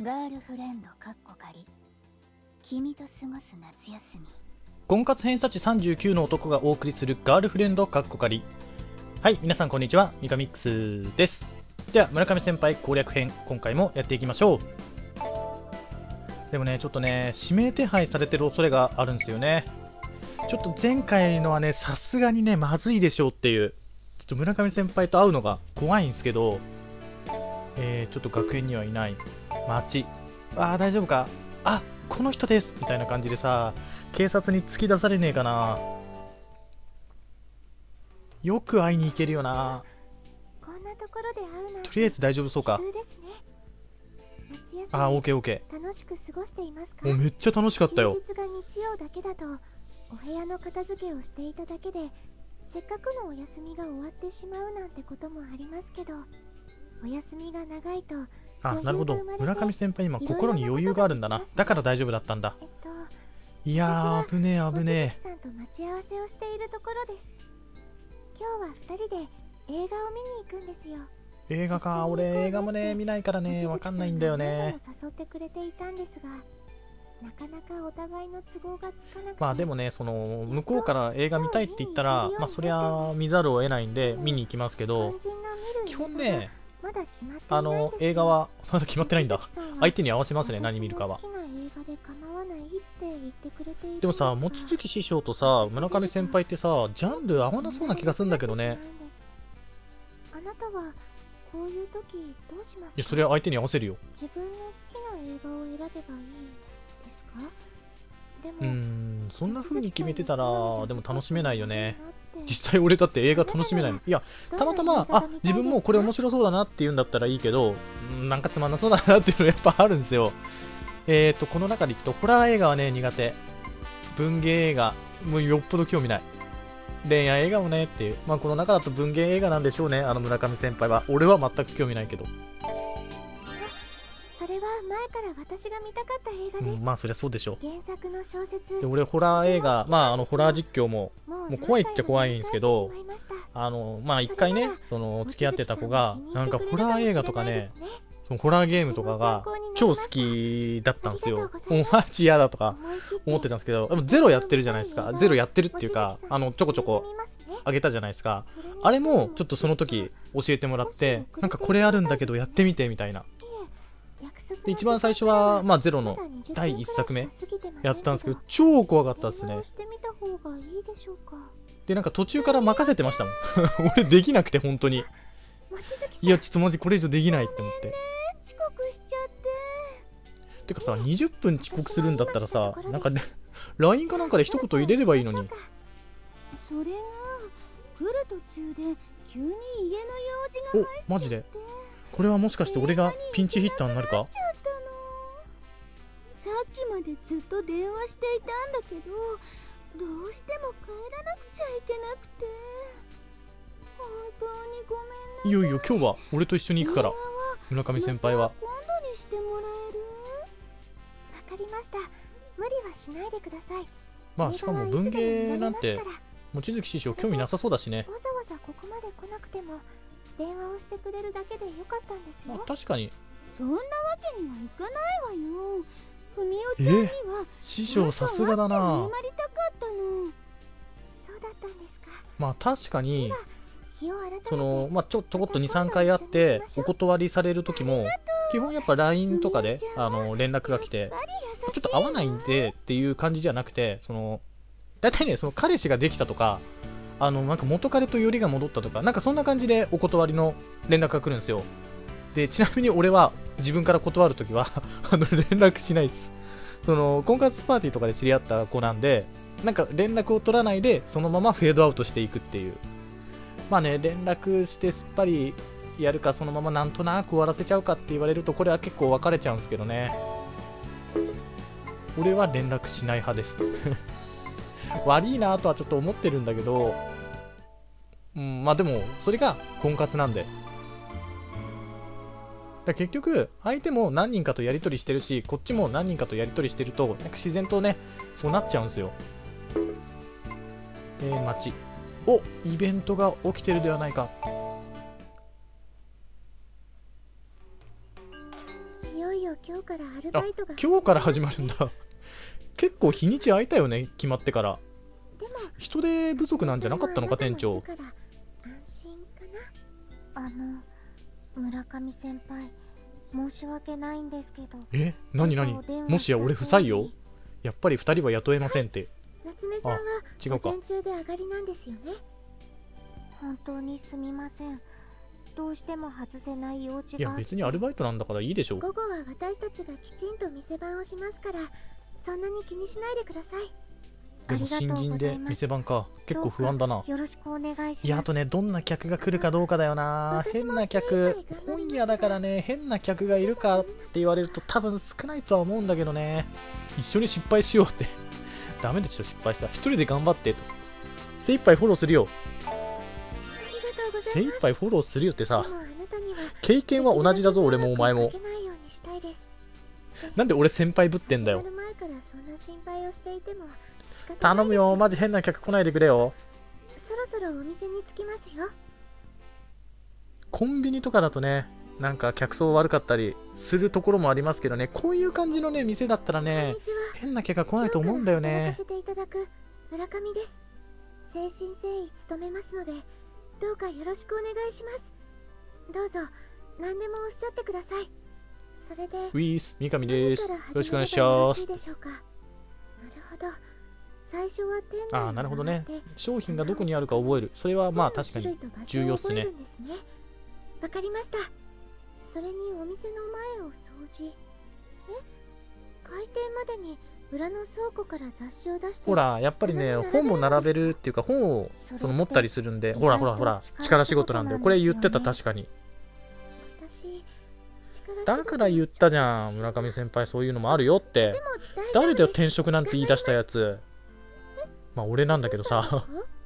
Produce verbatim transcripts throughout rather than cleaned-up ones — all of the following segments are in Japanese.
ガールフレンドかっこ仮君と過ごす夏休み。 婚活偏差値さんじゅうきゅうの男がお送りするガールフレンドかっこ仮。はい、皆さんこんにちは、ミカミックスです。では村上先輩攻略編、今回もやっていきましょう。でもね、ちょっとね、指名手配されてる恐れがあるんですよね。ちょっと前回のはね、さすがにね、まずいでしょうっていう、ちょっと村上先輩と会うのが怖いんですけど、えー、ちょっと学園にはいない街。あー、大丈夫か、あ、この人ですみたいな感じでさ、警察に突き出されねえかな。よく会いに行けるよな。 こんなところで会うなんてとりあえず大丈夫そうか。 普通ですね。夏休みあー、オーケーオーケ楽しく過ごしていますか？ ー。もうめっちゃ楽しかったよ。 休日が日曜だけだとお部屋の片付けをしていただけでせっかくのお休みが終わってしまうなんてこともありますけど、お休みが長いとあ、なるほど、村上先輩今心に余裕があるんだな。だから大丈夫だったんだ。 えっといやー、危ねえ危ね望月さんと待ち合わせをしているところです。今日はふたりで映画を見に行くんですよ。 え。映画か、俺映画もね見ないからね、わかんないんだよね。 望月さんが何度も誘ってくれていたんですが、なかなかお互いの都合がつかなくて。 まあでもね、その向こうから映画見たいって言ったら、まあそりゃ見ざるを得ないんで見に行きますけど、基本ね、 まだ決まっていないんですよ。 あの映画はまだ決まってないんだ。相手に合わせますね、何見るかは。 私の好きな映画で構わないって言ってくれているんでもさ、 が望月師匠とさ、村上先輩ってさ、ジャンル合わなそうな気がするんだけどね。 あなたはこういう時どうしますか？ いや、それは相手に合わせるよ。 自分の好きな映画を選べばいいですか？でもうーん、そんな風に決めてたらでも楽しめないよね。実際俺だって映画楽しめないの。いや、たまたま、あ、自分もこれ面白そうだなって言うんだったらいいけど、んなんかつまんなそうだなっていうのやっぱあるんですよ。えーと、この中でいくと、ホラー映画はね、苦手。文芸映画、もうよっぽど興味ない。恋愛映画もねっていう。まあこの中だと文芸映画なんでしょうね、あの村上先輩は。俺は全く興味ないけど。 それは前から私が見たかった映画うです。 ん、まあそりゃそうでしょ原作の小説う。で、俺ホラー映画、まああのホラー実況も、 ももう怖いっちゃ怖いんですけど、あの、まあ一回ね、その付き合ってた子が、なんかホラー映画とかね、そのホラーゲームとかが超好きだったんですよ。もうマジ嫌だとか思ってたんですけど、でもゼロやってるじゃないですか。ゼロやってるっていうか、あの、ちょこちょこあげたじゃないですか。あれもちょっとその時教えてもらって、なんかこれあるんだけどやってみてみたいな。で、一番最初は、まあゼロのだいいっさくめやったんですけど、超怖かったですね。で、なんか途中から任せてましたもん。俺できなくて本当に。いや、ちょっとマジこれ以上できないって思って。 遅刻しちゃって。 てかさ、にじゅっぷん遅刻するんだったらさ、なんかね、ライン かなんかで一言入れればいいのに。 それが来る途中で急に家の用事が入っちゃって。 お、マジでこれはもしかして俺がピンチヒッターになるか？ さっきまでずっと電話していたんだけど、どうしても帰らなくちゃいけなくて、本当にごめんなさい。 いよいよ今日は俺と一緒に行くから、村上先輩は。 今度にしてもらえる？わかりました。無理はしないでください。 まあしかも文芸なんて望月師匠興味なさそうだしね。 わざわざここまで来なくても電話をしてくれるだけでよかったんですよ。 まあ確かに。 そんなわけにはいかないわよ。ふみおちゃんには、 えー、師匠さすがだな。 謝りたかったの。そうだったんですか。 まあ確かに、 日を改めてそのまあちょちょこっとにさんかいあってお断りされる時も基本やっぱ ライン とかであの連絡が来て、ちょっと合わないんでっていう感じじゃなくて、その大体ね、その彼氏ができたとか、あのなんか元彼とよりが戻ったとか、なんかそんな感じでお断りの連絡が来るんですよ。で、ちなみに俺は自分から断るときはあの連絡しないです。その婚活パーティーとかで知り合った子なんで、なんか連絡を取らないでそのままフェードアウトしていくっていう。まあね、連絡してすっぱりやるか、そのままなんとなく終わらせちゃうかって言われると、これは結構分かれちゃうんですけどね。俺は連絡しない派です悪いなとはちょっと思ってるんだけど、うん、まあでもそれが婚活なんで。だ結局相手も何人かとやり取りしてるし、こっちも何人かとやり取りしてると、なんか自然とね、そうなっちゃうんですよ。えー、街、お、イベントが起きてるではないか。 いよいよ今今日からアルバイトが今日から始まるんだ。結構日にち空いたよね、決まってから。 でも人手不足なんじゃなかったのか、店長。 安心かな。 あの村上先輩、申し訳ないんですけど。 え、なになに、もしや俺不採用？やっぱりふたりは雇えませんって。 夏目さんは違うか。 午前中で上がりなんですよね。 本当にすみません。どうしても外せない用事いやがあって。 別にアルバイトなんだからいいでしょ。 午後は私たちがきちんと店番をしますから、そんなに気にしないでください。 でも新人で店番か、結構不安だな。 よろしくお願いします。 いや、あとね、どんな客が来るかどうかだよな。変な客、本屋だからね、変な客がいるかって言われると多分少ないとは思うんだけどね。一緒に失敗しようってダメでしょ、失敗したら一人で頑張ってと。精一杯フォローするよ。精一杯フォローするよってさ、経験は同じだぞ、俺もお前も。なんで俺先輩ぶってんだよ。頼むよ、マジ変な客来ないでくれよ。 そろそろお店に着きますよ。 コンビニとかだとね、なんか客層悪かったりするところもありますけどね、こういう感じのね、店だったらね、変な客が来ないと思うんだよね。 今日から働かせていただく村上です。誠心誠意務めますので、どうかよろしくお願いします。どうぞ何でもおっしゃってください。それでウィース三上です。よろしくお願いします。 なるほど。最初は店内ああ、なるほどね。商品がどこにあるか覚える。それはまあ確かに重要っすね。 わかりました。それにお店の前を掃除。え？開店までに裏の倉庫から雑誌を出して。 ほら、やっぱりね、本も並べるっていうか、本をその持ったりするんで、ほらほらほら、力仕事なんだよ。これ言ってた、確かに。だから言ったじゃん、村上先輩、そういうのもあるよって。誰だよ、転職なんて言い出したやつ。まあ俺なんだけどさ。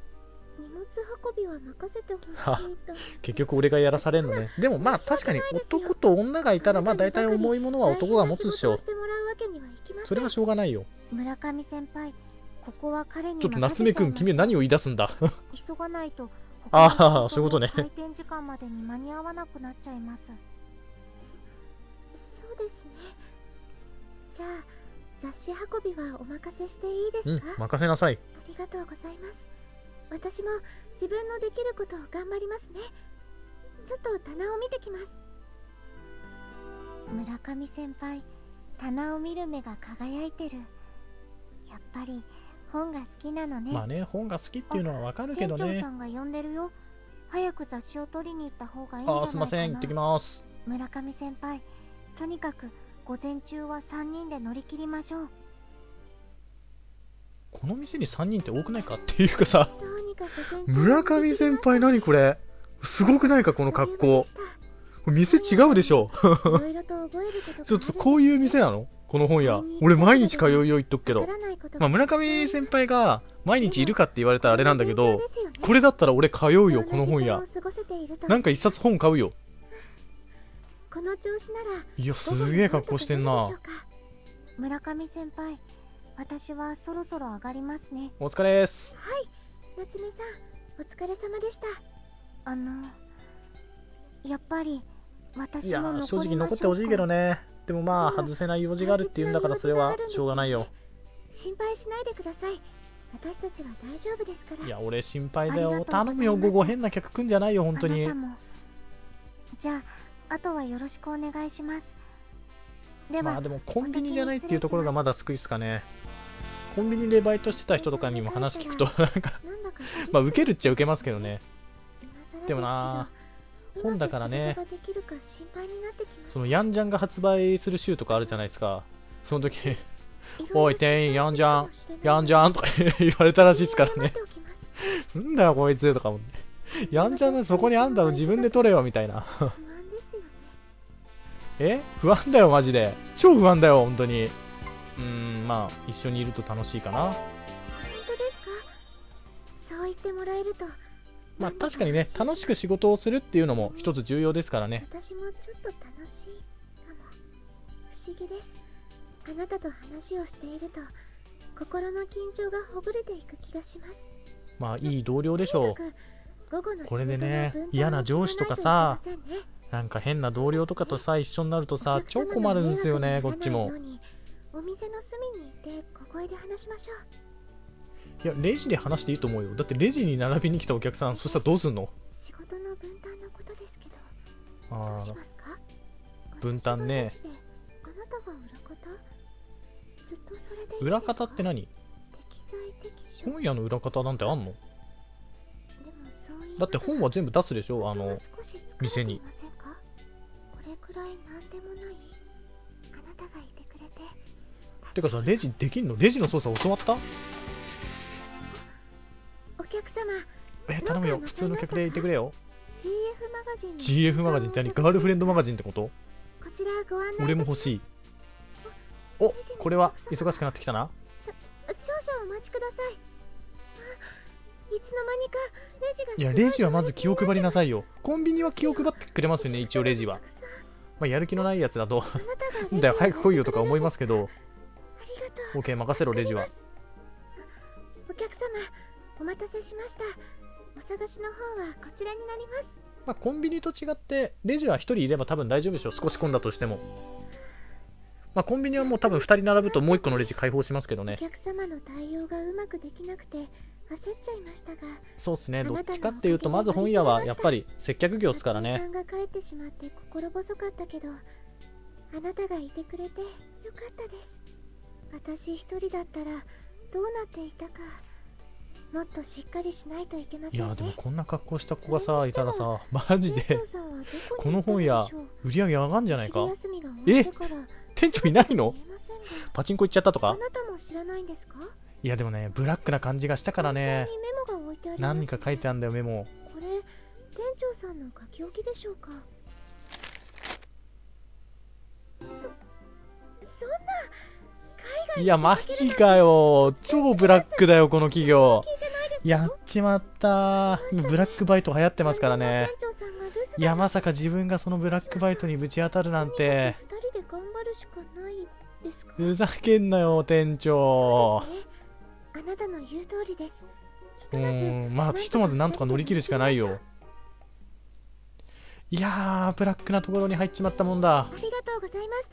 結局俺がやらされんのね。でもまあ確かに男と女がいたら、まあ大体重いものは男が持つでしょ。それはしょうがないよ。 村上先輩、ここは彼にちょっと夏目くん、君は何を言い出すんだ。 急がないと。 ああ、そういうことね。 開店時間までに間に合わなくなっちゃいます。 そうですね。じゃあ雑誌運びはお任せしていいですか？ うん、任せなさい。 ありがとうございます。私も自分のできることを頑張りますね。ちょっと棚を見てきます。 村上先輩、棚を見る目が輝いてる。やっぱり本が好きなのね。 まあね、本が好きっていうのはわかるけどね。 店長さんが呼んでるよ。早く雑誌を取りに行った方がいいんじゃないかな。 あ、すいません、行ってきます。 村上先輩、とにかく午前中はさんにんで乗り切りましょう。 この店にさんにんって多くないかっていうかさ、村上先輩何これ、すごくないかこの格好。店違うでしょ。ちょっとこういう店なのこの本屋。俺毎日通うよ言っとくけど、まあ村上先輩が毎日いるかって言われたらあれなんだけど、これだったら俺通うよこの本屋。なんか一冊本買うよ。いや、すげえ格好してんな。 村上先輩、私はそろそろ上がりますね。 お疲れです。 はい、夏目さん、お疲れ様でした。 あのやっぱり私いやも残りましょうか。 正直残ってほしいけどね。でもまあ外せない用事があるって言うんだから、それはしょうがないよ。 心配しないでください。私たちは大丈夫ですから。 いや俺心配だよ。頼むよ、午後変な客来んじゃないよ本当に。 じゃああとはよろしくお願いします。ではまあでもコンビニじゃないっていうところがまだ救いっすかね。コンビニでバイトしてた人とかにも話聞くとなんかまあ受けるっちゃ受けますけどね。でもな、本だからね、そのヤンジャンが発売する週とかあるじゃないですか。その時おい店員ヤンジャンヤンジャンとか言われたらしいですからね。なんだよこいつとか思って、ヤンジャンのそこにあんだろ、自分で取れよみたいな。え不安だよマジで、超不安だよ本当に。うーん、まあ一緒にいると楽しいかな。 本当ですか？そう言ってもらえると。 まあ確かにね、楽しく仕事をするっていうのも一つ重要ですからね。 私もちょっと楽しいかも。不思議です。あなたと話をしていると心の緊張がほぐれていく気がします。まあいい同僚でしょう。これでね、嫌な上司とかさ、 なんか変な同僚とかとさ一緒になるとさ超困るんですよねこっちも。 お店の隅に行って小声で話しましょう。 いやレジで話していいと思うよ。だってレジに並びに来たお客さんそしたらどうすんの。 仕事の分担のことですけど、 あどうしますか？ 分担ね。 私がレジであなたが裏方？ずっとそれでいいですか？ 裏方って何？ 適材適所。 本屋の裏方なんてあんの？ でもそういうだって本は全部出すでしょ、あの店に。 これくらいなんでもないあなたがいてくれて。 てかさレジできんの？レジの操作教わった？ お客様、 え頼むよ普通の客でいてくれよ。 ジーエフ マガジンのジーエフ マガジンって何？ガールフレンドマガジンってこと？ こちらご案内いたします。 俺も欲しい。おこれは忙しくなってきたな。 少々お待ちください。あ、いつの間にかレジがいやレジはまず気を配りなさいよ。コンビニは気を配ってくれますよね一応レジは。まあやる気のないやつだとんだよ早く来いよとか思いますけど。OK 任せろレジは。 お客様お待たせしました。お探しの方はこちらになります。 まあコンビニと違ってレジはひとりいれば多分大丈夫でしょう。少し混んだとしても。まあコンビニはもう多分ふたり並ぶともういっこのレジ開放しますけどね。 お客様の対応がうまくできなくて焦っちゃいましたが。 そうっすね。どっちかっていうとまず本屋はやっぱり接客業っすからね。 さんが帰ってしまって心細かったけどあなたがいてくれてよかったです。私一人だったらどうなっていたか。もっとしっかりしないといけませんね。 いやでもこんな格好した子がさいたらさマジでこの本屋売り上げ上がんじゃないか。え店長いないの？パチンコ行っちゃったとか？ あなたも知らないんですか？ いやでもねブラックな感じがしたからね。何か書いてあるんだよメモ。 これ店長さんの書き置きでしょうか？そそんな海外いやマジかよ超ブラックだよこの企業。やっちまったー。ブラックバイト流行ってますからね。いやまさか自分がそのブラックバイトにぶち当たるなんて。ふざけんなよ店長。 あなたの言う通りです。 うーんまあひとまずなんとか乗り切るしかないよ。いやーブラックなところに入っちまったもんだ。 ありがとうございました。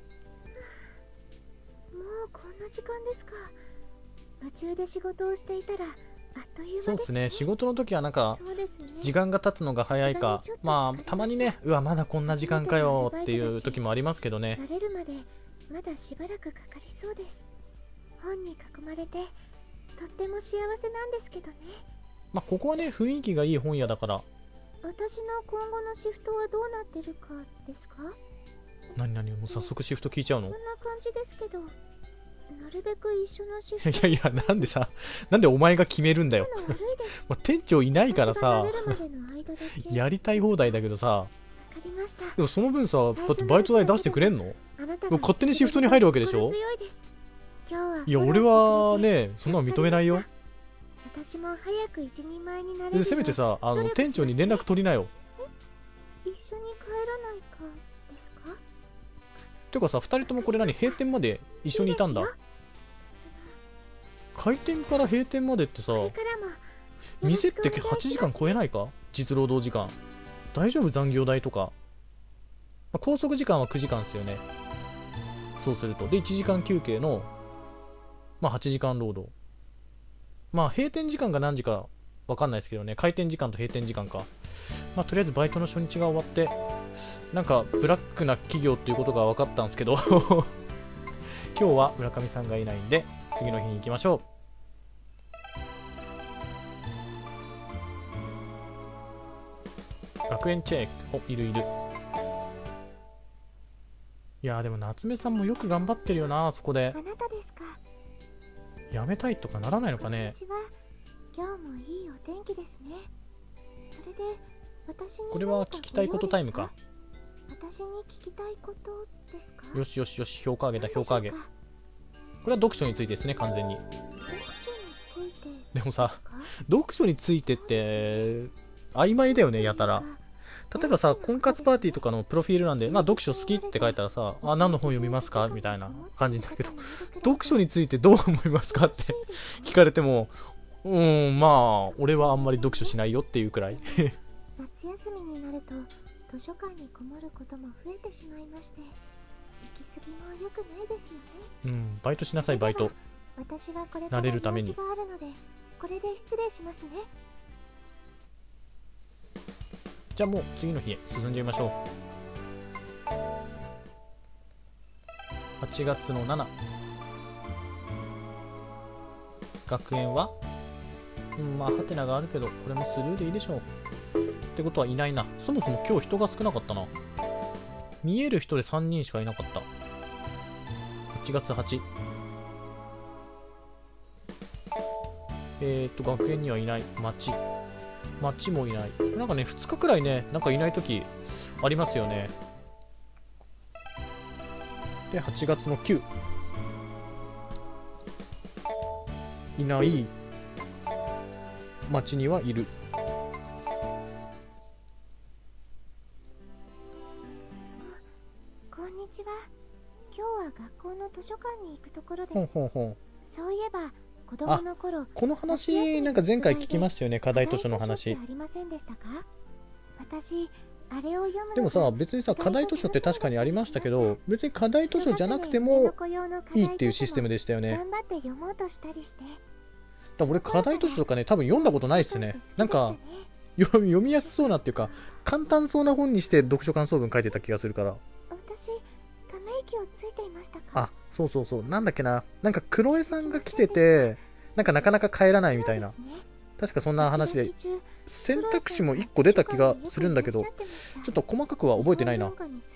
もうこんな時間ですか。夢中で仕事をしていたらあっという間ですね。 そうですね仕事の時はなんかね、 時間が経つのが早いかまあたまにねうわまだこんな時間かよっていう時もありますけどね。 慣れるまでまだしばらくかかりそうです。本に囲まれてとっても幸せなんですけどね。 まあここはね雰囲気がいい本屋だから。 私の今後のシフトはどうなってるかですか？ 何何もう早速シフト聞いちゃうの？ こんな感じですけどなるべく一緒のシフト。いやいやなんでさなんでお前が決めるんだよ。まあ店長いないからさやりたい放題だけどさ。でもその分さだってバイト代出してくれんの？勝手にシフトに入るわけでしょ？いや俺はねそんなの認めないよ。 私も早く一人前になれる。 せめてさあの店長に連絡取りなよ。 一緒に帰らないかですか？ てかさふたりともこれ何閉店まで一緒にいたんだ。開店から閉店までってさ店ってはちじかん超えないか実労働時間。大丈夫残業代とか、まあ、拘束時間はくじかんですよね。そうするとでいちじかん休憩のまあはちじかん労働。まあ閉店時間が何時かわかんないですけどね。開店時間と閉店時間か。まあとりあえずバイトの初日が終わってなんかブラックな企業っていうことが分かったんですけど今日は村上さんがいないんで次の日に行きましょう。学園チェック。おいるいる。いやーでも夏目さんもよく頑張ってるよな。そこであなたですか？ やめたいとかならないのかね。 今日もいいお天気ですね。それで私にこれは聞きたいことタイムか。 私に聞きたいことですか？ よしよしよし評価上げた評価上げ。これは読書についてですね完全に。でもさ読書についてって曖昧だよねやたら。例えばさ婚活パーティーとかのプロフィールなんでまあ読書好きって書いたらさあ何の本読みますかみたいな感じだけど読書についてどう思いますかって聞かれてもうーんまあ俺はあんまり読書しないよっていうくらい夏休みになると図書館にこもることも増えてしまいまして、行き過ぎも良くないですよね。 うん、バイトしなさい、バイト。 私はこれから慣れるために用事があるので、これで失礼しますね。 じゃあもう次の日へ進んでみましょう。はちがつのなな、学園は、うん、まあハテナがあるけどこれもスルーでいいでしょう。ってことはいないな。そもそも今日人が少なかったな。見える人でさんにんしかいなかった。はちがつはち、えーっと学園にはいない。町町もいない。なんかね、ふつかくらいね、なんかいないときありますよね。で、はちがつのく、いない。町にはいる。 こんにちは。今日は学校の図書館に行くところです。 ほんほんほん。 そういえば子供の頃、 この話、なんか前回聞きましたよね、課題図書の話。 ありませんでしたか？私、あれを読むのがでもさ、別にさ、課題図書って確かにありましたけど、別に課題図書じゃなくてもいいっていうシステムでしたよね。 頑張って読もうとしたりして。 だ俺、課題図書とかね、多分読んだことないっすね。なんか、読読みやすそうなっていうか、簡単そうな本にして読書感想文書いてた気がするから。 私、ため息をついていましたか？ あ、そうそうそう、なんだっけな、なんかクロエさんが来てて、なんかなかなか帰らないみたいな、確かそんな話で、選択肢もいっこ出た気がするんだけど、ちょっと細かくは覚えてないな。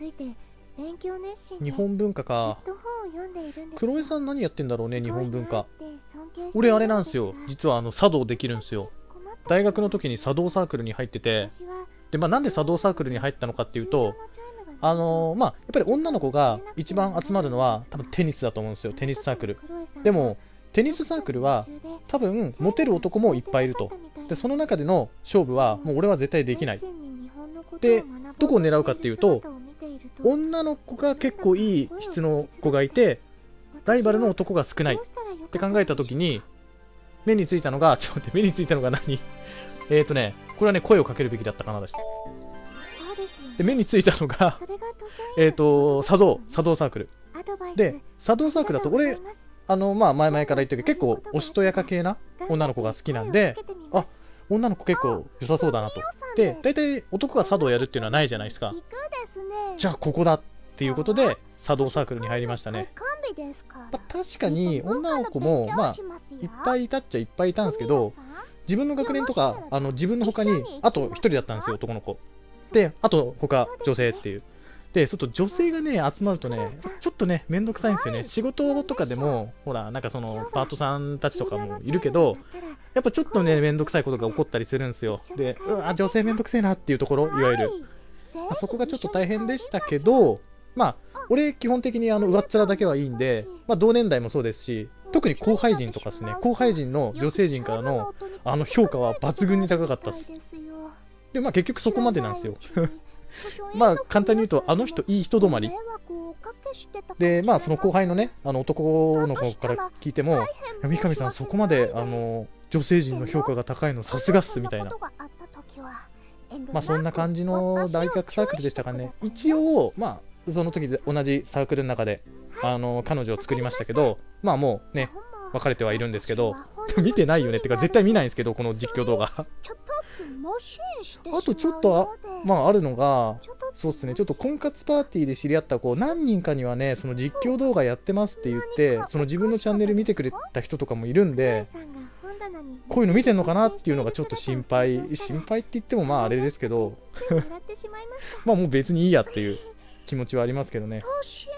日本文化か。クロエさん何やってんだろうね、日本文化。俺あれなんですよ、実はあの茶道できるんですよ。大学の時に茶道サークルに入ってて、で、まあ、なんで茶道サークルに入ったのかっていうと、あのー、まあ、やっぱり女の子が一番集まるのは多分テニスだと思うんですよ、テニスサークル。でもテニスサークルは多分モテる男もいっぱいいると。でその中での勝負はもう俺は絶対できない。でどこを狙うかっていうと、女の子が結構いい質の子がいてライバルの男が少ないって考えた時に目についたのが、ちょっと待って、目についたのが何えっとね、これはね、声をかけるべきだったかなです。で目についたのがえっと茶道茶道サークルで、茶道サークルだと俺あのまあ前々から言ったけど結構おしとやか系な女の子が好きなんで、あ、女の子結構良さそうだなと。で大体男が茶道やるっていうのはないじゃないですか。じゃあここだっていうことで茶道サークルに入りましたね。まあ、確かに女の子もまあいっぱいいたっちゃいっぱいいたんですけど、自分の学年とかあの自分の他にあとひとりだったんですよ、男の子で、あと他女性っていう。でちょっと女性がね集まるとねちょっとねめんどくさいんですよね。仕事とかでもほらなんかそのパートさんたちとかもいるけど、やっぱちょっとねめんどくさいことが起こったりするんですよ。で、うわ女性めんどくせえなっていうところ、いわゆる、まあ、そこがちょっと大変でしたけど、まあ俺基本的にあの上っ面だけはいいんで、まあ、同年代もそうですし、特に後輩陣とかですね、後輩陣の女性陣からのあの評価は抜群に高かったです。でまあ結局そこまでなんですよまあ簡単に言うとあの人いい人止まりで、まあその後輩のねあの男の子から聞いても、三上さんそこまであの女性陣の評価が高いのさすがっすみたいな、まあそんな感じの大学サークルでしたかね。一応まあその時で同じサークルの中であの彼女を作りましたけど、まあもうね別れてはいるんですけど見てないよねってか絶対見ないんですけど、この実況動画あとちょっとあまああるのが、そうですね、ちょっと婚活パーティーで知り合った子何人かにはねその実況動画やってますって言ってその自分のチャンネル見てくれた人とかもいるんで、こういうの見てんのかなっていうのがちょっと心配心配って言ってもまああれですけどまあもう別にいいやっていう気持ちはありますけどね。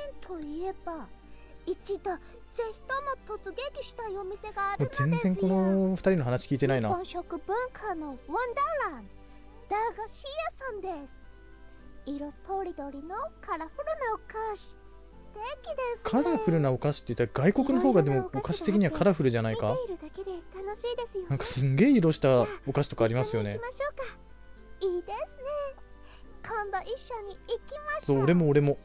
ぜひとも突撃したいお店があもう全然このふたりの話聞いてないな。 日本食文化のワンダーラン駄菓子屋さんです。色とりどりのカラフルなお菓子、素敵ですね。 カラフルなお菓子って言ったら外国の方がでもお菓子的にはカラフルじゃないか。なんかすんげえ色したお菓子とかありますよね。 いいですね。今度一緒に行きましょう。 そう、俺も俺も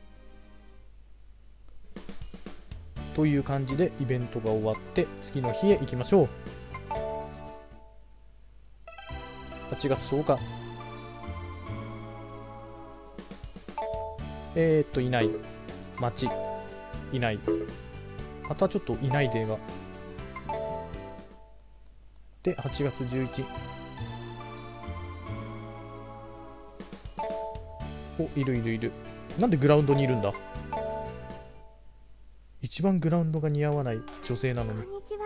という感じでイベントが終わって次の日へ行きましょう。はちがつとおかえー、っといない、町いない、またちょっといないデーがで、はちがつじゅういち、お、いるいるいる。なんでグラウンドにいるんだ。一番グラウンドが似合わない女性なのに。 こんにちは。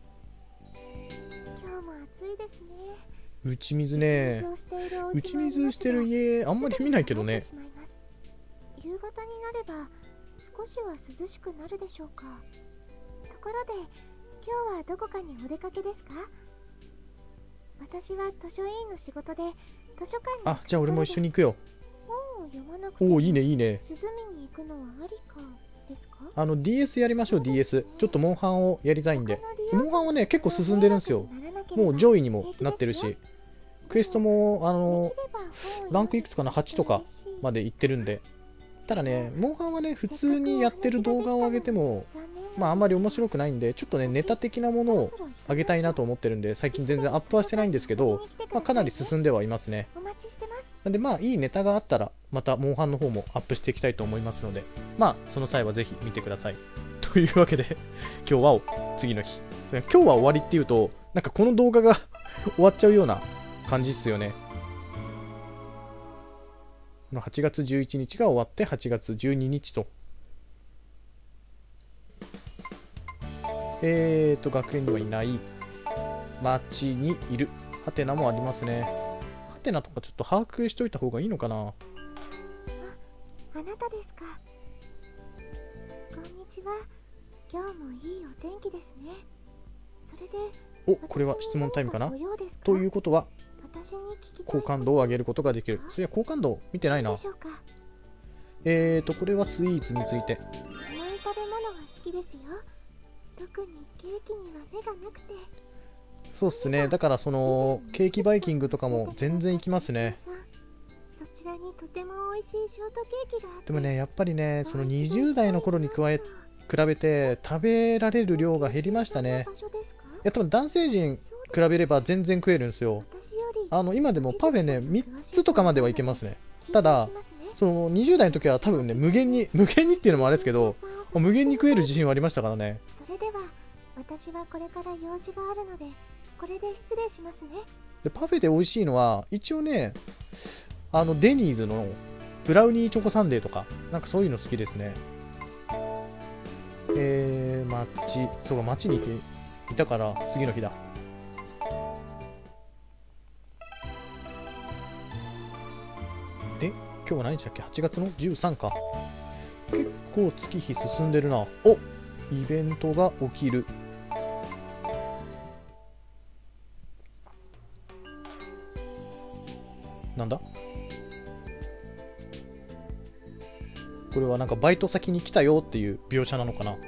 今日も暑いですね。 打ち水ね。打ち水してる家あんまり見ないけどね。 夕方になれば少しは涼しくなるでしょうか。ところで今日はどこかにお出かけですか？私は図書委員の仕事で図書館に。 あ、じゃあ俺も一緒に行くよ。 本を読まなくておお、いいねいいね。 涼みに行くのはありかですか？ あの ディーエス やりましょう。 ディーエス ちょっとモンハンをやりたいんで。モンハンはね結構進んでるんですよ。もう上位にもなってるし、クエストもあのランクいくつかな、はちとかまでいってるんで。ただね、モンハンはね普通にやってる動画を上げてもまああんまり面白くないんで、ちょっとねネタ的なものを上げたいなと思ってるんで、最近全然アップはしてないんですけど、まあ、かなり進んではいますね。なんでまあいいネタがあったらまたモンハンの方もアップしていきたいと思いますので、まあその際はぜひ見てください。というわけで今日は次の日、今日は終わりっていうとなんかこの動画が終わっちゃうような感じっすよね。このはちがつじゅういちにちが終わってはちがつじゅうににちと、えーと学園にはいない、町にいる、ハテナもありますね。ハテナとかちょっと把握しといた方がいいのかな。 あ、あなたですか。こんにちは。今日もいいお天気ですね。それでお、これは質問タイムかな。ということは好感度を上げることができる。そりゃ好感度見てないな。えーとこれはスイーツについて。 甘い食べ物が好きですよ。特にケーキには目がなくて。 そうっすね。だからそのケーキバイキングとかも全然行きますね。 そちらにとても美味しいショートケーキがあって。 でもね、やっぱりね、そのにじゅうだいの頃に加え比べて食べられる量が減りましたね。いや、多分男性陣比べれば全然食えるんですよ。あの今でもパフェねみっつとかまではいけますね。ただそのにじゅうだいの時は多分ね無限に無限にっていうのもあれですけど、無限に食える自信はありましたからね。 それでは私はこれから用事があるのでこれで失礼しますね。 でパフェで美味しいのは一応ね、あのデニーズのブラウニーチョコサンデーとかなんかそういうの好きですね。えー、街、そうか、街にいていたから次の日だ。で、今日は何日だっけ？ はち 月のじゅうさんか。結構月日進んでるな。お、イベントが起きる。なんだ？これはなんかバイト先に来たよっていう描写なのかな。あ、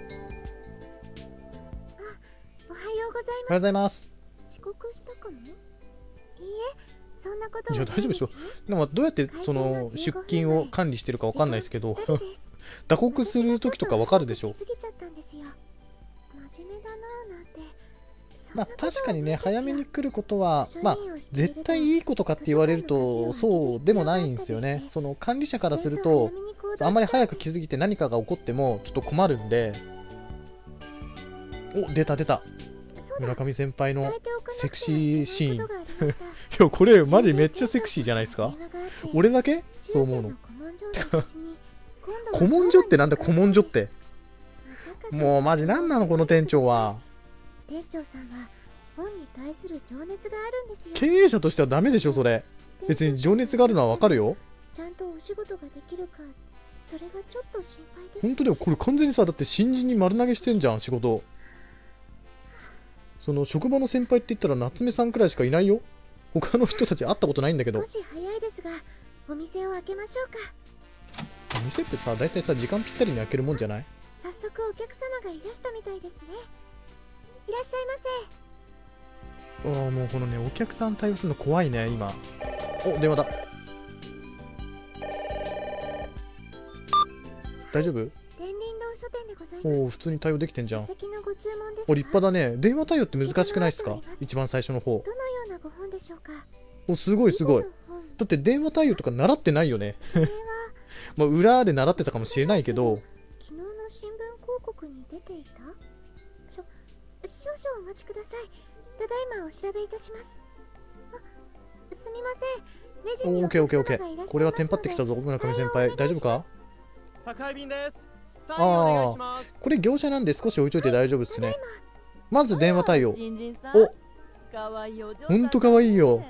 おはようございます。 おはようございます。 遅刻したかも？いいえ、そんなことはないですよ。 いや大丈夫でしょ。でもどうやってその出勤を管理してるかわかんないですけど打刻する時とかわかるでしょ。まあ確かにね、早めに来ることはまあ絶対いいことかって言われるとそうでもないんですよね。その管理者からするとあんまり早く気づいて何かが起こってもちょっと困るんで。お、出た出た、村上先輩のセクシーシーンいやこれマジめっちゃセクシーじゃないですか。俺だけそう思うの古文書ってなんだ古文書って。もうマジなんなのこの店長は。 店長さんは本に対する情熱があるんですよ。 経営者としてはダメでしょそれ。別に情熱があるのはわかるよ。 ちゃんとお仕事ができるかそれがちょっと心配です。 本当だよ、これ完全にさ、だって新人に丸投げしてんじゃん仕事。その職場の先輩って言ったら夏目さんくらいしかいないよ。他の人たち会ったことないんだけど。 少し早いですがお店を開けましょうか。 お店ってさ、だいたいさ時間ぴったりに開けるもんじゃない？ 早速お客様がいらしたみたいですね。いらっしゃいませ。 ああ、もうこのねお客さん対応するの怖いね今。お、電話だ。大丈夫？ 天林堂書店でございます。 おお、普通に対応できてんじゃん。 書籍のご注文ですか？ お、立派だね。電話対応って難しくないですか？一番最初の方。 どのようなご本でしょうか？ お、すごいすごい。だって電話対応とか習ってないよね。 それはまあ裏で習ってたかもしれないけど、 昨日の新聞広告に出ていた。しょ少々お待ちください。ただいまお調べいたします。あ、すみません。レジにオおーケーオーケーオーケ客様がいらっしゃいますので。 ー。これはテンパってきたぞ、村上先輩。大丈夫か？ 宅配便です。サインお願いします。 これ業者なんで少し置いといて大丈夫ですね。まず電話対応。 新人さん、 お、 かわいいお嬢さんほんとかわいいよ。だ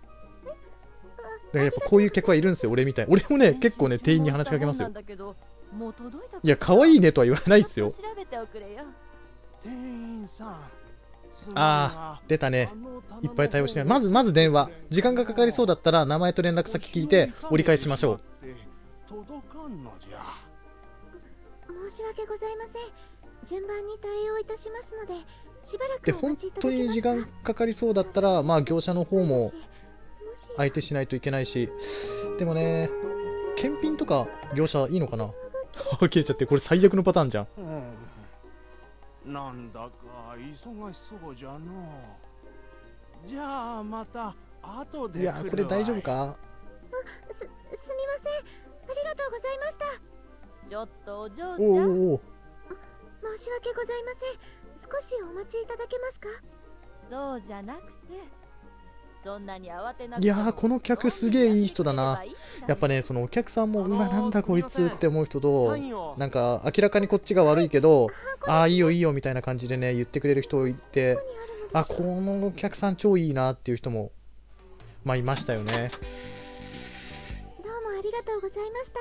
からやっぱこういう客はいるんですよ、俺みたい。俺もね、結構ね、店員に話しかけますよ。いや、可愛いねとは言わないですよ。 店員さん。 あー、出たね。いっぱい対応してない。まず、まず電話。時間がかかりそうだったら、名前と連絡先聞いて、折り返しましょう。 届かんのじゃ。 申し訳ございません。順番に対応いたしますので、しばらで、 くお本待ちいただけますか。 当に時間かかりそうだったら、まあ、業者の方ももし相手しないといけないし。でもね、検品とか業者いいのかな？切れちゃって、これ最悪のパターンじゃん。 うん、なんだか忙しそうじゃの。じゃあまた後で来るわい。 いや、これ大丈夫か？ あ、す、すみません。ありがとうございました。 ちょっとお嬢ちゃん、 おーおー、 申し訳ございません。少しお待ちいただけますか？ そうじゃなくて、そんなに慌てなくても。 いやー、この客すげえいい人だな。やっぱね、そのお客さんも、うわ、なんだこいつって思う人と、なんか明らかにこっちが悪いけど、ああ、いいよいいよみたいな感じでね、言ってくれる人いて、あ、このお客さん超いいなっていう人も、まあいましたよね。 どうもありがとうございました。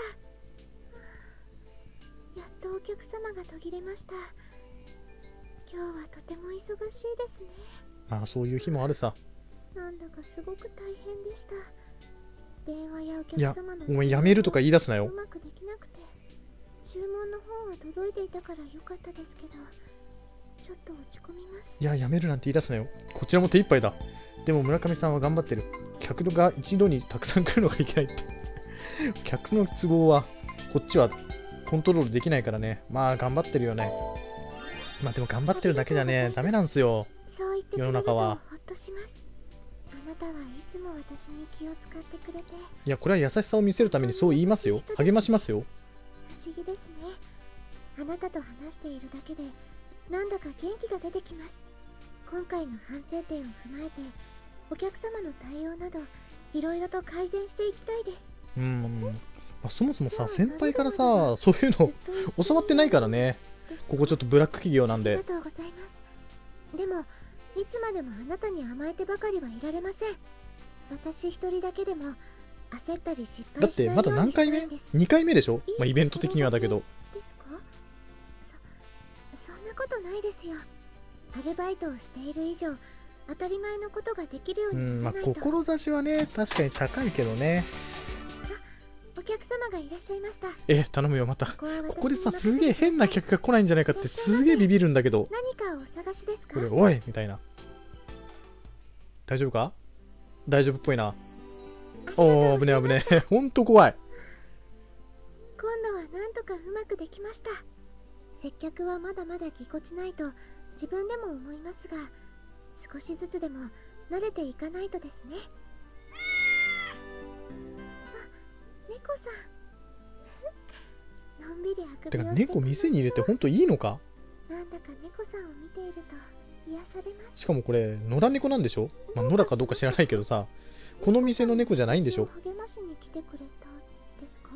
やっとお客様が途切れました。今日はとても忙しいですね。 まあそういう日もあるさ。 なんだかすごく大変でした。電話やお客いや、 様のお前やめるとか言い出すなよう。まくできなくて、注文の方は届いていたから良かったですけど、ちょっと落ち込みます。 いや、やめるなんて言い出すなよ。こちらも手一杯だ。でも村上さんは頑張ってる。客が一度にたくさん来るのがいけないって。客の都合は、こっちはコントロールできないからね。まあ頑張ってるよね。まあでも頑張ってるだけじゃね、ダメなんすよ。 そう言ってくれるとほっとします。あなたはいつも私に気を使ってくれて。 いや、これは優しさを見せるためにそう言いますよ。励ましますよ。 不思議ですね。あなたと話しているだけでなんだか元気が出てきます。今回の反省点を踏まえてお客様の対応などいろいろと改善していきたいです。 うん、まあ、そもそもさ、先輩からさ、そういうの教わってないからね。ここちょっとブラック企業なんで。 ありがとうございます。でもいつまでもあなたに甘えてばかりはいられません。私一人だけでも焦ったり失だってま敗しないようだ何回目 ?に 回目でしょ、まあ、イベント的にはだけど。 ですか？そ、そんなことないですよ。アルバイトをしている以上当たり前のことができるようにうん、まあならないと。 志はね、確かに高いけどね。 お客様がいらっしゃいました。 え、頼むよ、また。 ここは私にここでさ、 任せてすげえ変な客が来ないんじゃないかってすげえビビるんだけど。 何かをお探しですか？ これ、おいみたいな。大丈夫か？大丈夫っぽいな。おー、危ねえ危ねえ。ほんと怖い。 今度はなんとかうまくできました。接客はまだまだぎこちないと自分でも思いますが、少しずつでも慣れていかないとですね。あ、猫さん。のんびりあくてか、 びをして猫店に入れてほんといいのか？ なんだか猫さんを見ていると癒されます。 しかもこれ、野良猫なんでしょ？まあ、野良かどうか知らないけどさ、この店の猫じゃないんでしょ？ 私を励ましに来てくれたですか？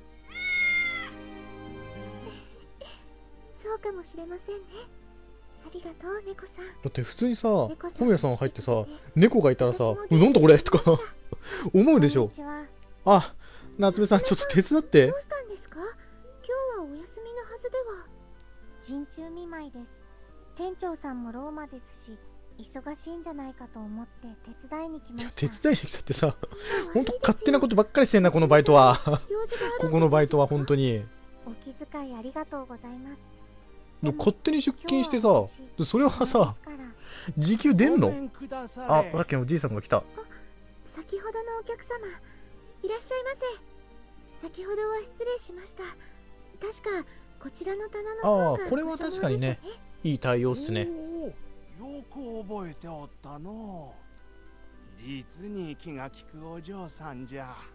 そうかもしれませんね。ありがとう猫さん。 だって普通にさ、 猫本屋さん入ってさ来てくれて、 猫がいたらさ、なんだこれとか思うでしょこんに。ちは。 あ、夏目さんちょっと手伝ってど。うしたんですか？今日はお休みのはずでは。 陣中見舞いです。店長さんもローマですし、忙しいんじゃないかと思って手伝いに来いや、 ました。 手伝いに来たってさ、ほんとそうはいいですよ勝手なことばっかりしてんな、このバイトは。 用事があるんじゃないですか？ ここのバイトは本当に。 お気遣いありがとうございます。 でも勝手に出勤してさ、 今日はそれはさ、 ですから時給出んの？ ごめんくださあ、 れ。 さっきのおじいさんが来た。 先ほどのお客様、いらっしゃいませ。先ほどは失礼しました。確かこちらの棚の方がああ、これは確かにねご所望でしたいい対応っすね。 おーよく覚えておったの。実に気が利くお嬢さんじゃ。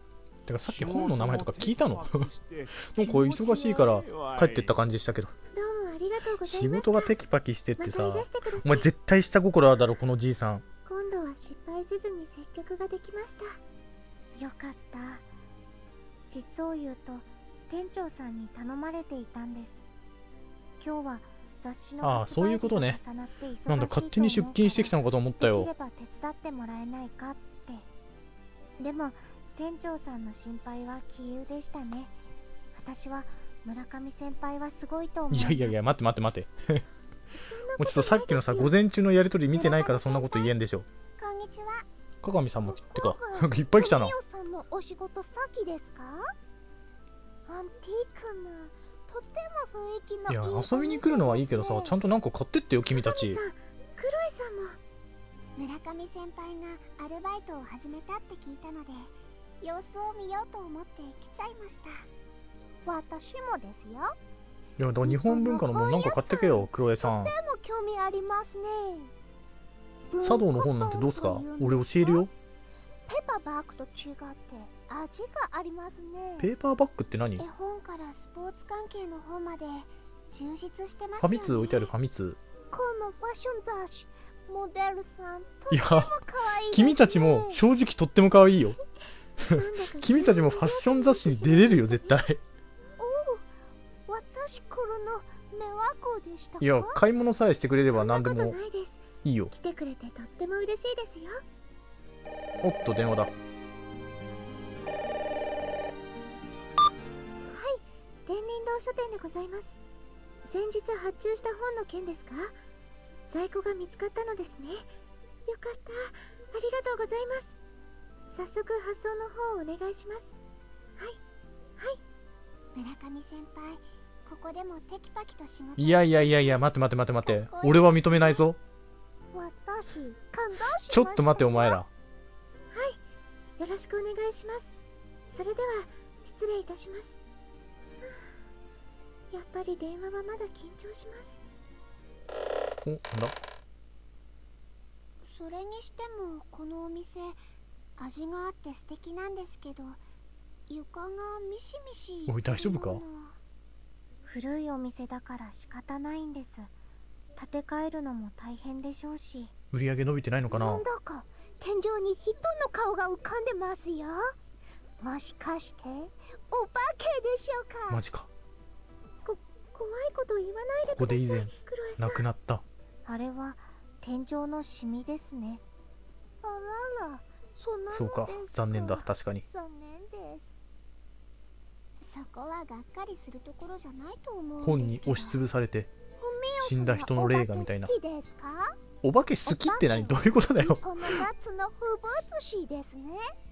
てかさっき本の名前とか聞いたのなんか忙しいから帰ってった感じでしたけど。 どうもありがとうございました。 仕事がテキパキしてってさ、 またいらしてください。 お前絶対下心あるだろこのじいさん。 今度は失敗せずに接客ができました。 よかった。実を言うと店長さんに頼まれていたんです。今日は雑誌のああ、そういうことね。なんだ勝手に出勤してきたのかと思ったよ。 できれば手伝ってもらえないかって。でも店長さんの心配は杞憂でしたね。私は村上先輩はすごいと思う。 いやいやいや、待って待って待ってもうちょっとさっきのさ午前中のやりとり見てないからそんなこと言えんでしょ。 こんにちは。 鏡さんもってかなんかいっぱい来たな。 ミオさんのお仕事先ですか？アンティークなとても雰囲気のいい。 いや遊びに来るのはいいけどさ、ちゃんとなんか買ってってよ君たち。 クロエさんも。 村上先輩がアルバイトを始めたって聞いたので様子を見ようと思って来ちゃいました。私もですよ。 いやだから日本文化のものなんか買ってけよクロエさん。 とても興味ありますね。 茶道の本なんてどうすか？俺教えるよ。 ペーパーバッグと違って味がありますね。 ペーパーバッグって何？ 絵本からスポーツ関係の本まで充実してますよね。 ファミ通置いてあるファミ通。 このファッション雑誌モデルさんといやても可愛いですね。 君たちも正直とっても可愛いよ君たちもファッション雑誌に出れるよ絶対。 おお、私からの迷惑でしたか？ いや買い物さえしてくれれば何でもそんなことないです。 いいよ。 来てくれてとっても嬉しいですよ。 おっと電話だ。 天林堂書店でございます。先日発注した本の件ですか？在庫が見つかったのですね。よかった。ありがとうございます。早速発送の方をお願いします。はいはい村上先輩、ここでもテキパキと仕事。 いやいやいやいや待って待って待って待って俺は認めないぞ。 私感動しました。 ちょっと待ってお前ら。 よろしくお願いします。それでは失礼いたします。やっぱり電話はまだ緊張します。 おなんだ。 それにしてもこのお店味があって素敵なんですけど床がミシミシ。 おい大丈夫か？ 古いお店だから仕方ないんです。建て替えるのも大変でしょうし。 売り上げ伸びてないのかな。 なんだか天井に人の顔が浮かんでますよ。もしかしてお化けでしょうか？ マジか。 こ怖いこと言わないでください。 ここで以前クロエさん。 亡くなった。 あれは天井のシミですね。あらら、そんなのですか。 そうか残念だ確かに。 残念です。そこはがっかりするところじゃないと思うんですけど。 本に押しつぶされて死んだ人の霊がみたいな。 お化け好きですか？ お化け好きって何？どういうことだよ。 日本の夏の風物詩ですね。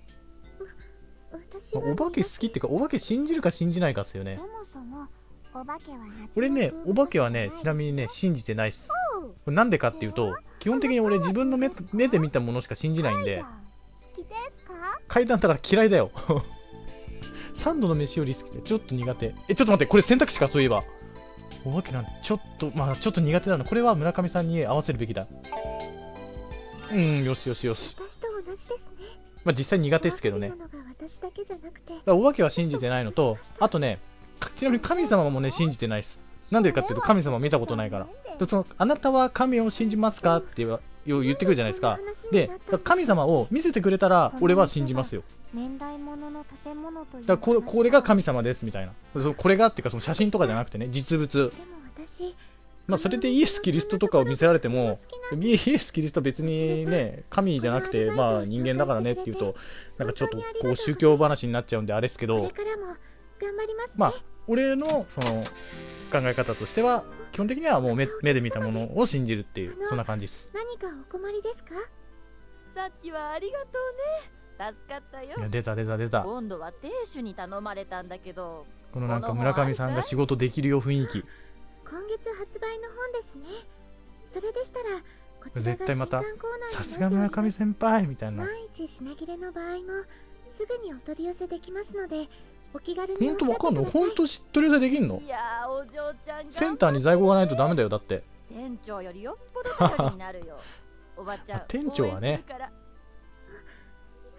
私はお化け好きってかお化け信じるか信じないかっすよね。 そもそもお化けは夏の俺ねお化けはねちなみにね信じてないっす。これなんでかっていうと基本的に俺自分の 目, 目で見たものしか信じないんで。 好きですか？ 階段だから嫌いだよ三度の飯より好きでちょっと苦手。えちょっと待ってこれ選択肢かそういえば。お化けなんてちょっとまあちょっと苦手なの。これは村上さんに合わせるべきだ。うんよしよしよし。 私と同じですね。 まあ実際苦手ですけどね。 怖がるのが私だけじゃなくてだからお化けは信じてないのとあとねちなみに神様もね信じてないです。なんでかっていうと神様見たことないから。でそのあなたは神を信じますかって言言ってくるじゃないですか。で神様を見せてくれたら俺は信じますよ。 年代物の建物という。 だからこれこれが神様ですみたいな。そこれがっていうかその写真とかじゃなくてね実物。 でも私まあそれでイエス・キリストとかを見せられてもイエス・キリストは別にね神じゃなくてまあ人間だからねっていうとなんかちょっとこう宗教話になっちゃうんであれですけど。 これからも頑張りますね。 まあ俺のその考え方としては基本的にはもう 目, 目で見たものを信じるっていうそんな感じです。 何かお困りですか？ さっきはありがとうね。助かったよ。 いや出た出た出た。 今度は亭主に頼まれたんだけどこのなんか村上さんが仕事できるよ雰囲気。 今月発売の本ですね。それでしたらこちらが絶対また新刊コーナーになっております。 さすが村上先輩みたいな。 万一品切れの場合もすぐにお取り寄せできますのでお気軽におほんっしゃってください。 とわかんの？ほんと知っとり寄せできんの？ いやーお嬢ちゃんセンターに在庫がないとダメだよだって。 店長よりよっぽど頼りになるよおばちゃん店長はねあ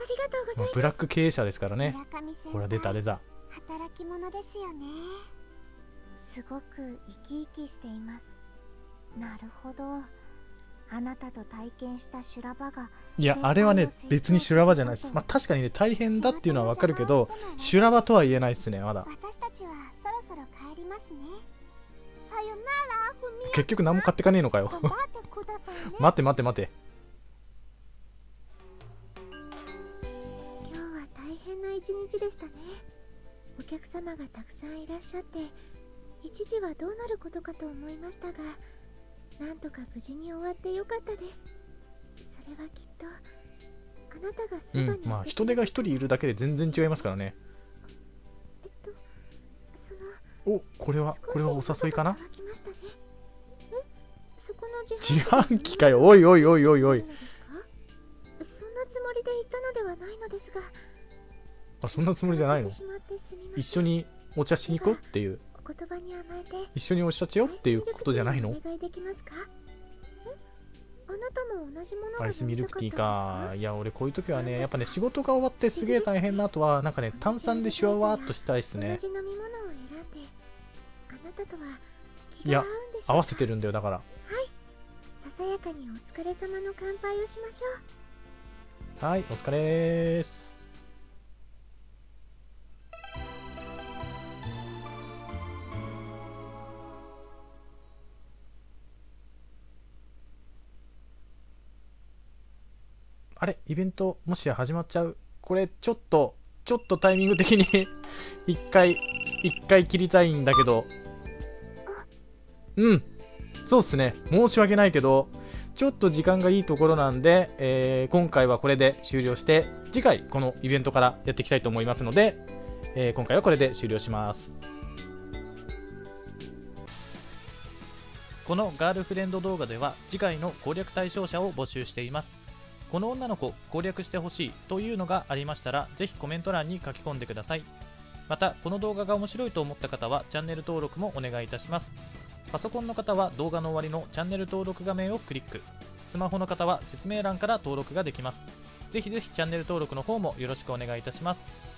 りがとうございます。 ブラック経営者ですからね。 村上先輩、 ほら出た出た。 働き者ですよね。すごく生き生きしています。なるほど。あなたと体験した修羅場が、 いやあれはね別に修羅場じゃないです。まあ確かにね大変だっていうのはわかるけど、修羅場とは言えないですねまだ。 私たちはそろそろ帰りますね。さよならフミヤ。 結局何も買ってかねえのかよ。 頑張ってくださいね。 待って待って待って。 今日は大変な一日でしたね。お客様がたくさんいらっしゃって、一時はどうなることかと思いましたが、なんとか無事に終わってよかったです。それはきっとあなたがそばにいてくれた。 うん、まあ人手が一人いるだけで全然違いますからね。 えっとそのお、これはこれはお誘いかな。 少し喉が渇きましたね。え、そこの自販機かよ。おいおいおいおいおい。 そんなつもりで言ったのではないのですが。 あ、そんなつもりじゃないの。一緒にお茶しに行こうっていう。 お言葉に甘えて一緒にお茶しようっていうことじゃないの。 お願いできますか？え、あなたも同じものがアイスミルクティーか。いや俺こういう時はねね、 やっぱね仕事が終わってすげえ大変な後はなんかね炭酸でシュワワーっとしたいっすね。 同じ飲み物を選んで、あなたとは気いやが合うんでしょうか？ 合わせてるんだよだから。 ささやかにお疲れ様の乾杯をしましょう。 はいお疲れーす。あれイベントもしや始まっちゃう。これちょっとちょっとタイミング的に一回一回切りたいんだけど、うんそうっすね、申し訳ないけどちょっと時間がいいところなんで、えー、今回はこれで終了して次回このイベントからやっていきたいと思いますので、えー、今回はこれで終了します。このガールフレンド動画では次回の攻略対象者を募集しています。この女の子攻略してほしいというのがありましたらぜひコメント欄に書き込んでください。またこの動画が面白いと思った方はチャンネル登録もお願いいたします。パソコンの方は動画の終わりのチャンネル登録画面をクリック、スマホの方は説明欄から登録ができます。ぜひぜひチャンネル登録の方もよろしくお願いいたします。